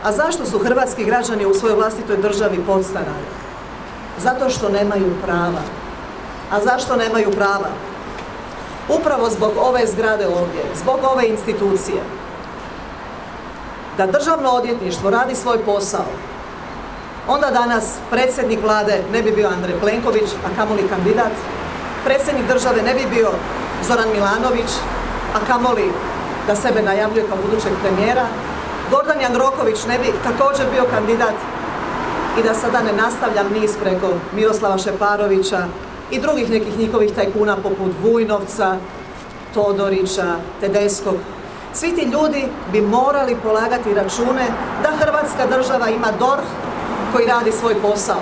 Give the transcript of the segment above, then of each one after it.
A zašto su hrvatski građani u svojoj vlastitoj državi podstanari? Zato što nemaju prava. A zašto nemaju prava? Upravo zbog ove zgrade ovdje, zbog ove institucije. Da Državno odvjetništvo radi svoj posao, onda danas predsjednik vlade ne bi bio Andrej Plenković, a kamoli kandidat. Predsjednik države ne bi bio Zoran Milanović, a kamoli da sebe najavljuje kao budućeg premijera. Gordan Jandroković ne bi također bio kandidat i da sada ne nastavljam niz preko Miroslava Šeparovića i drugih nekih njihovih tajkuna poput Vujnovca, Todorića, Tedeskog. Svi ti ljudi bi morali polagati račune da Hrvatska država ima DORH koji radi svoj posao.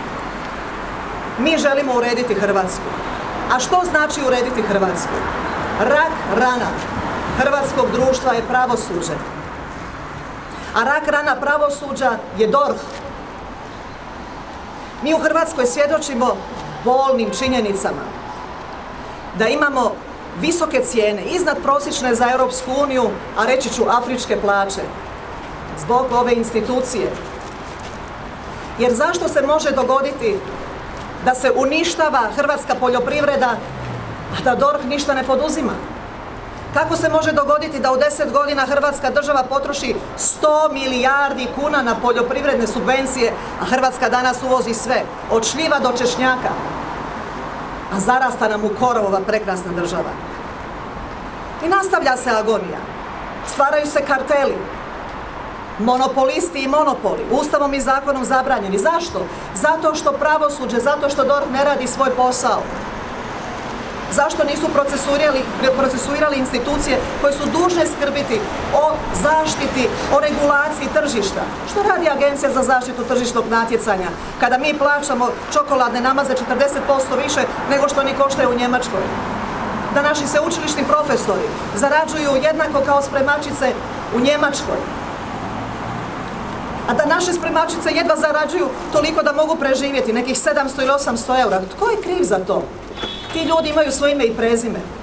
Mi želimo urediti Hrvatsku. A što znači urediti Hrvatsku? Rak rana hrvatskog društva je pravosuđe. A rak rana pravosuđa je DORH. Mi u Hrvatskoj svjedočimo bolnim činjenicama da imamo visoke cijene, iznadprosječne za Europsku uniju, a reći ću afričke plaće, zbog ove institucije. Jer zašto se može dogoditi da se uništava hrvatska poljoprivreda, a da DORH ništa ne poduzima? Kako se može dogoditi da u 10 godina Hrvatska država potroši 100 milijardi kuna na poljoprivredne subvencije, a Hrvatska danas uvozi sve, od šljiva do češnjaka, a zarasta nam u korov ova prekrasna država? I nastavlja se agonija. Stvaraju se karteli, monopolisti i monopoli, Ustavom i zakonom zabranjeni. Zašto? Zato što pravosuđe, zato što DORH ne radi svoj posao. Zašto nisu procesuirali institucije koje su dužne skrbiti o zaštiti, o regulaciji tržišta? Što radi Agencija za zaštitu tržišnog natjecanja kada mi plaćamo čokoladne namaze 40% više nego što oni koštaju u Njemačkoj? Da naši sveučilišni profesori zarađuju jednako kao spremačice u Njemačkoj. A da naše spremačice jedva zarađuju toliko da mogu preživjeti, nekih 700 ili 800 eura. Tko je kriv za to? Ti ljudi imaju svoje ime i prezime.